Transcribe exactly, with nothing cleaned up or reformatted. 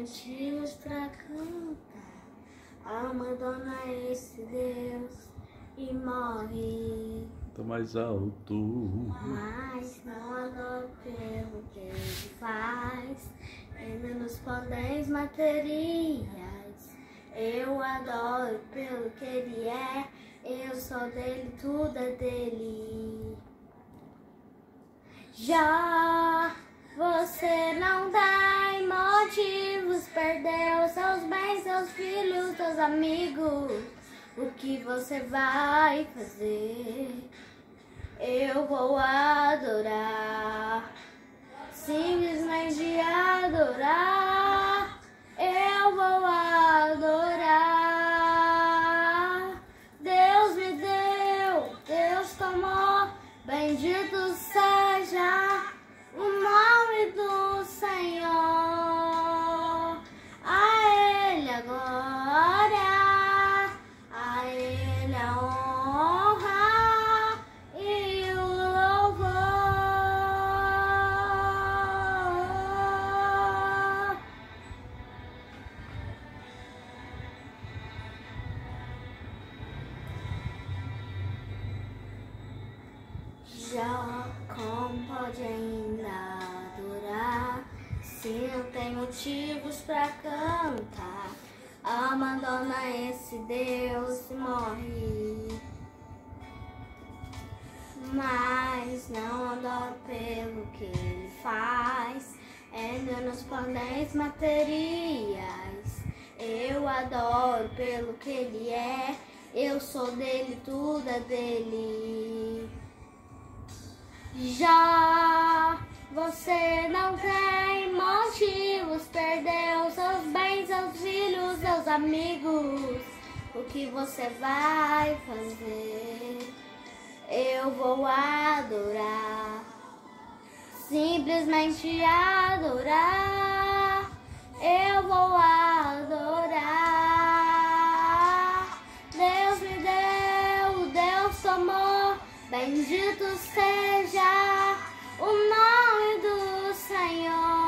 motivos pra cantar. Abandona esse Deus e morre. Tô mais alto. Mas não adoro pelo que ele faz, ainda nos poderes materiais. Eu adoro pelo que ele é, eu sou dele, tudo é dele. Já você não tem motivos, perdeu seus bens, seus filhos, seus amigos. O que você vai fazer? Eu vou adorar, simplesmente adorar. Eu vou adorar. Deus me deu, Deus tomou, bendito seja o nome do Senhor. A Ele a glória, a Ele a honra e o louvor. Já como pode ainda adorar, se não tem motivos pra cantar? Abandona esse Deus e morre. Mas não adoro pelo que ele faz, ainda nos poderes materiais. Eu adoro pelo que ele é, eu sou dele, tudo é dele. Já você não tem motivos, perdeu seus bens, seus filhos, seus amigos. O que você vai fazer? Eu vou adorar, simplesmente adorar. Eu vou adorar. Deus me deu, Deus tomou, bendito seja o nome do Senhor.